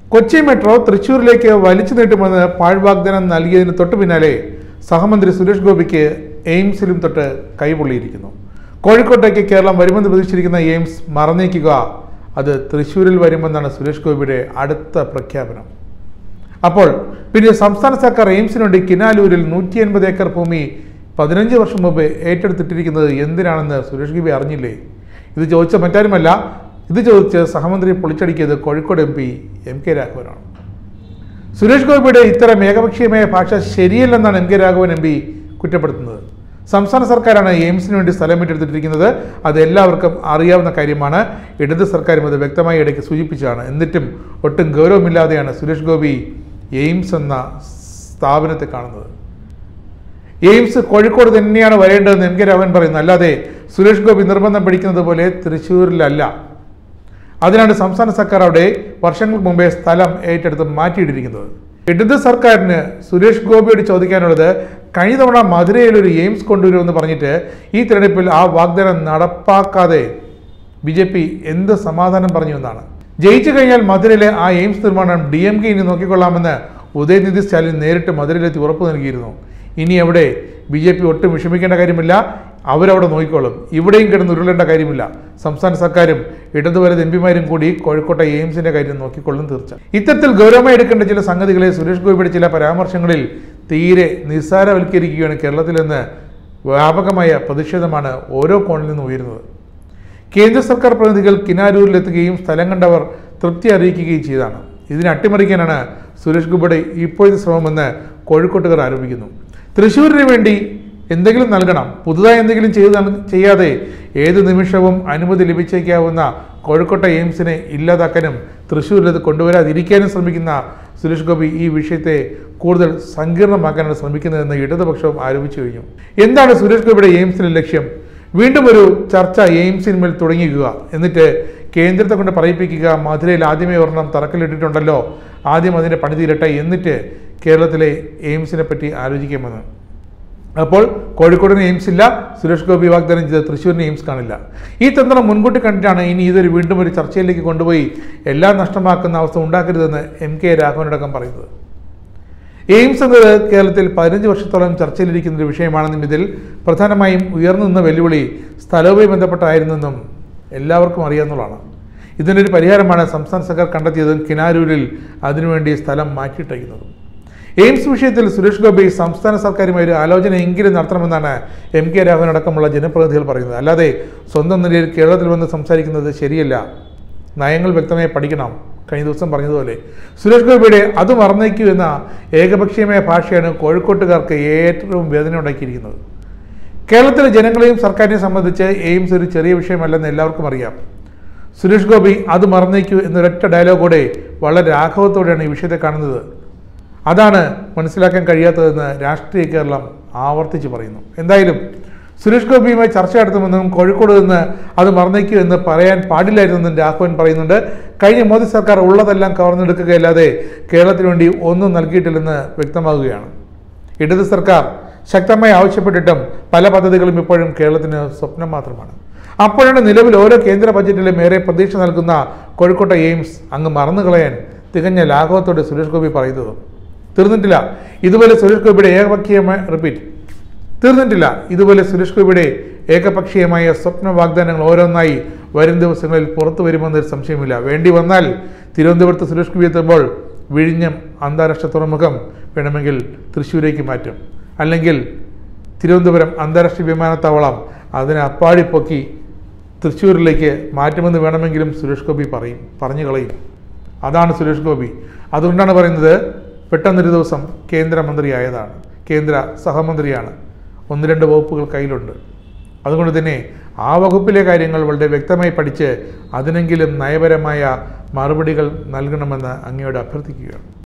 Kochi metro തൃശ്ശൂരിലേക്ക് വലിച്ചു നീട്ടുമെന്ന് പാഴ്വാഗ്ദാനം നൽകിയതിന് തൊട്ടു പിന്നാലെ സഹമന്ത്രി സുരേഷ് ഗോപിക്ക് എയിംസിലും തൊട്ട് കൈപൊള്ളിയിരിക്കുന്നു. കോഴിക്കോട്ടേക്ക് കേരളം വരുമെന്ന് പ്രതീക്ഷിച്ചിരിക്കുന്ന എയിംസ് മറന്നേക്കുക, അത് തൃശ്ശൂരിൽ വരുമെന്നാണ് സുരേഷ് ഗോപിയുടെ അടുത്ത പ്രഖ്യാപനം. അപ്പോൾ പിന്നെ സംസ്ഥാന സർക്കാർ എയിംസിന് വേണ്ടി കിനാലൂരിൽ 150 ഏക്കർ ഭൂമി 15 വർഷം മുമ്പ് ഏറ്റെടുത്തിട്ടിരിക്കുന്നത് എന്തിനാണെന്ന് സുരേഷ് ഗോപി അറിഞ്ഞില്ലേ? ഇത് ചോദിച്ച മറ്റാരുമല്ല, ഇത് ചോദിച്ച് സഹമന്ത്രി പൊളിച്ചടിക്കിയത് കോഴിക്കോട് MP MK രാഘവനാണ്. സുരേഷ് ഗോപിയുടെ ഇത്തരം ഏകപക്ഷീയമായ ഭാഷ ശരിയല്ലെന്നാണ് MK രാഘവൻ MP കുറ്റപ്പെടുത്തുന്നത്. സംസ്ഥാന സർക്കാരാണ് എയിംസിന് വേണ്ടി സ്ഥലം ഏറ്റെടുത്തിട്ടിരിക്കുന്നത്. അത് എല്ലാവർക്കും അറിയാവുന്ന കാര്യമാണ്. ഇടത് സർക്കാരും അത് വ്യക്തമായി ഇടയ്ക്ക് സൂചിപ്പിച്ചതാണ്. എന്നിട്ടും ഒട്ടും ഗൗരവമില്ലാതെയാണ് സുരേഷ് ഗോപി എയിംസ് എന്ന സ്ഥാപനത്തെ കാണുന്നത്. എയിംസ് കോഴിക്കോട് തന്നെയാണ് വരേണ്ടതെന്ന് MK രാഘവൻ പറയുന്നു. അല്ലാതെ സുരേഷ് ഗോപി നിർബന്ധം പിടിക്കുന്നത് പോലെ തൃശ്ശൂരിലല്ല. അതിനാണ് സംസ്ഥാന സർക്കാർ അവിടെ വർഷങ്ങൾക്ക് മുമ്പേ സ്ഥലം ഏറ്റെടുത്ത് മാറ്റിയിട്ടിരിക്കുന്നത്. ഇടത് സർക്കാരിന് സുരേഷ് ഗോപിയോട് ചോദിക്കാനുള്ളത്, കഴിഞ്ഞ തവണ മധുരയിൽ ഒരു എയിംസ് കൊണ്ടുവരുമെന്ന് പറഞ്ഞിട്ട് ഈ തെരഞ്ഞെടുപ്പിൽ ആ വാഗ്ദാനം നടപ്പാക്കാതെ BJP എന്ത് സമാധാനം പറഞ്ഞു എന്നാണ്. ജയിച്ചു കഴിഞ്ഞാൽ മധുരയിലെ ആ എയിംസ് നിർമ്മാണം DMK ഇനി നോക്കിക്കൊള്ളാമെന്ന് ഉദയനിധി സ്റ്റാലിൻ നേരിട്ട് മധുരയിലെത്തി ഉറപ്പ് നൽകിയിരുന്നു. ഇനി അവിടെ BJP ഒട്ടും വിഷമിക്കേണ്ട കാര്യമില്ല, അവരവിടെ നോക്കിക്കോളും. ഇവിടെയും കിടന്ന് ഉരുളേണ്ട കാര്യമില്ല. സംസ്ഥാന സർക്കാരും ഇടതുവലത് MPമാരും കൂടി കോഴിക്കോട്ടെ എയിംസിന്റെ കാര്യം നോക്കിക്കൊള്ളും തീർച്ച. ഇത്തരത്തിൽ ഗൗരവമായി എടുക്കേണ്ട ചില സംഗതികളെ സുരേഷ് ഗോപിയുടെ ചില പരാമർശങ്ങളിൽ തീരെ നിസ്സാരവൽക്കരിക്കുകയാണ് കേരളത്തിൽ നിന്ന് വ്യാപകമായ പ്രതിഷേധമാണ് ഓരോ കോണിൽ നിന്നും ഉയരുന്നത്. കേന്ദ്ര സർക്കാർ പ്രതിനിധികൾ കിനാരൂരിലെത്തുകയും സ്ഥലം കണ്ടവർ തൃപ്തി അറിയിക്കുകയും ചെയ്തതാണ്. ഇതിനെ അട്ടിമറിക്കാനാണ് സുരേഷ് ഗോപിയുടെ ഇപ്പോഴത്തെ ശ്രമമെന്ന് കോഴിക്കോട്ടുകാർ ആരോപിക്കുന്നു. തൃശ്ശൂരിന് വേണ്ടി എന്തെങ്കിലും നൽകണം, പുതുതായി എന്തെങ്കിലും ചെയ്യാതെ ഏത് നിമിഷവും അനുമതി ലഭിച്ചേക്കാവുന്ന കോഴിക്കോട്ടെ എയിംസിനെ ഇല്ലാതാക്കാനും തൃശ്ശൂരിലത് കൊണ്ടുവരാതിരിക്കാനും ശ്രമിക്കുന്ന സുരേഷ് ഗോപി ഈ വിഷയത്തെ കൂടുതൽ സങ്കീർണമാക്കാനാണ് ശ്രമിക്കുന്നതെന്ന് ഇടതുപക്ഷവും ആരോപിച്ചു കഴിഞ്ഞു. എന്താണ് സുരേഷ് ഗോപിയുടെ എയിംസിന്റെ ലക്ഷ്യം? വീണ്ടും ഒരു ചർച്ച എയിംസിന്മേൽ തുടങ്ങിക്കുക, എന്നിട്ട് കേന്ദ്രത്തെ കൊണ്ട് പറയിപ്പിക്കുക, മധുരയിൽ ആദ്യമേ ഒരെണ്ണം തറക്കല്ലിട്ടിട്ടുണ്ടല്ലോ, ആദ്യം അതിൻ്റെ പണി തീരട്ടെ, എന്നിട്ട് കേരളത്തിലെ എയിംസിനെ പറ്റി ആലോചിക്കാമെന്ന്. അപ്പോൾ കോഴിക്കോടിന് എയിംസ് ഇല്ല, സുരേഷ് ഗോപി വാഗ്ദാനം ചെയ്ത് തൃശ്ശൂരിന് എയിംസ് കാണില്ല. ഈ തന്ത്രം മുൻകൂട്ടി കണ്ടിട്ടാണ് ഇനി ഇതൊരു വീണ്ടും ഒരു ചർച്ചയിലേക്ക് കൊണ്ടുപോയി എല്ലാം നഷ്ടമാക്കുന്ന അവസ്ഥ ഉണ്ടാക്കരുതെന്ന് MK രാഘവനടക്കം പറയുന്നത്. എയിംസ് എന്നത് കേരളത്തിൽ 15 വർഷത്തോളം ചർച്ചയിലിരിക്കുന്ന ഒരു വിഷയമാണെന്നും ഇതിൽ പ്രധാനമായും ഉയർന്നു നിന്ന വെല്ലുവിളി സ്ഥലവുമായി ബന്ധപ്പെട്ടായിരുന്നെന്നും എല്ലാവർക്കും അറിയാവുന്നതാണ്. ഇതിനൊരു പരിഹാരമാണ് സംസ്ഥാന സർക്കാർ കണ്ടെത്തിയതും കിനാരൂരിൽ അതിനുവേണ്ടി സ്ഥലം മാറ്റിയിട്ടേക്കുന്നതും. എയിംസ് വിഷയത്തിൽ സുരേഷ് ഗോപി സംസ്ഥാന സർക്കാരുമായി ഒരു ആലോചന എങ്കിലും നടത്തണമെന്നാണ് MK രാഘവൻ അടക്കമുള്ള ജനപ്രതിനിധികൾ പറയുന്നത്. അല്ലാതെ സ്വന്തം നിലയിൽ കേരളത്തിൽ വന്ന് സംസാരിക്കുന്നത് ശരിയല്ല. നയങ്ങൾ വ്യക്തമായി പഠിക്കണം. കഴിഞ്ഞ ദിവസം പറഞ്ഞതുപോലെ സുരേഷ് ഗോപിയുടെ അത് മറന്നേക്കൂ എന്ന ഏകപക്ഷീയമായ ഭാഷയാണ് കോഴിക്കോട്ടുകാർക്ക് ഏറ്റവും വേദന ഉണ്ടാക്കിയിരിക്കുന്നത്. കേരളത്തിലെ ജനങ്ങളെയും സർക്കാരിനെയും സംബന്ധിച്ച് എയിംസ് ഒരു ചെറിയ വിഷയമല്ലെന്ന് എല്ലാവർക്കും അറിയാം. സുരേഷ് ഗോപി അത് മറന്നേക്കൂ എന്നൊരൊറ്റ ഡയലോഗോടെ വളരെ ആഘവത്തോടെയാണ് ഈ വിഷയത്തെ കാണുന്നത്. അതാണ് മനസ്സിലാക്കാൻ കഴിയാത്തതെന്ന് രാഷ്ട്രീയ കേരളം ആവർത്തിച്ച് പറയുന്നു. എന്തായാലും സുരേഷ് ഗോപിയുമായി ചർച്ച നടത്തുമെന്നും കോഴിക്കോട് നിന്ന് അത് മറന്നേക്കൂ എന്ന് പറയാൻ പാടില്ലായിരുന്നെന്നും രാഘവൻ പറയുന്നുണ്ട്. കഴിഞ്ഞ മോദി സർക്കാർ ഉള്ളതെല്ലാം കവർന്നെടുക്കുകയല്ലാതെ കേരളത്തിന് വേണ്ടി ഒന്നും നൽകിയിട്ടില്ലെന്ന് വ്യക്തമാകുകയാണ്. ഇടത് സർക്കാർ ശക്തമായി ആവശ്യപ്പെട്ടിട്ടും പല പദ്ധതികളും ഇപ്പോഴും കേരളത്തിന് സ്വപ്നം മാത്രമാണ്. അപ്പോഴാണ് നിലവിൽ ഓരോ കേന്ദ്ര ബജറ്റിലും ഏറെ പ്രതീക്ഷ നൽകുന്ന കോഴിക്കോട്ടെ എയിംസ് അങ്ങ് മറന്നു കളയാൻ തികഞ്ഞ ലാഘവത്തോടെ സുരേഷ് ഗോപി പറയുന്നത്. തീർന്നിട്ടില്ല ഇതുപോലെ സുരേഷ് ഗോപിയുടെ ഏകപക്ഷീയമായ സ്വപ്ന വാഗ്ദാനങ്ങൾ ഓരോന്നായി വരും ദിവസങ്ങളിൽ പുറത്തു വരുമെന്നൊരു സംശയമില്ല. വേണ്ടി വന്നാൽ തിരുവനന്തപുരത്ത് സുരേഷ് ഗോപി എത്തുമ്പോൾ വിഴിഞ്ഞം അന്താരാഷ്ട്ര തുറമുഖം വേണമെങ്കിൽ തൃശ്ശൂരേക്ക് മാറ്റും, അല്ലെങ്കിൽ തിരുവനന്തപുരം അന്താരാഷ്ട്ര വിമാനത്താവളം അതിനെ അപ്പാടിപ്പൊക്കി തൃശ്ശൂരിലേക്ക് മാറ്റുമെന്ന് വേണമെങ്കിലും സുരേഷ് ഗോപി പറഞ്ഞു കളയും. അതാണ് സുരേഷ് ഗോപി. അതുകൊണ്ടാണ് പറയുന്നത്, പെട്ടെന്നൊരു ദിവസം കേന്ദ്രമന്ത്രിയായതാണ്, കേന്ദ്ര സഹമന്ത്രിയാണ്, 1-2 വകുപ്പുകൾ കയ്യിലുണ്ട്. അതുകൊണ്ട് തന്നെ ആ വകുപ്പിലെ കാര്യങ്ങൾ വളരെ വ്യക്തമായി പഠിച്ച് അതിനെങ്കിലും നയപരമായ മറുപടികൾ നൽകണമെന്ന് അങ്ങയോട് അഭ്യർത്ഥിക്കുകയാണ്.